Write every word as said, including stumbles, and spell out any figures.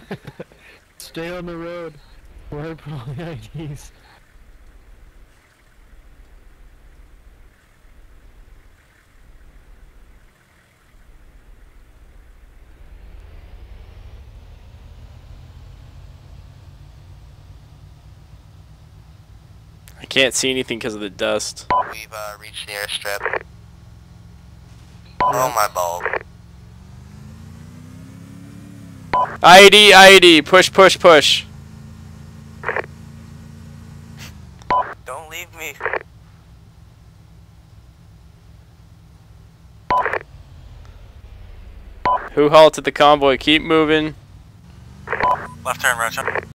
Stay on the road. We're pulling I Ds. I can't see anything because of the dust. We've uh, reached the airstrip. Oh my balls. I E D, I E D, push, push, push. Don't leave me. Who halted the convoy? Keep moving. Left turn, Roger.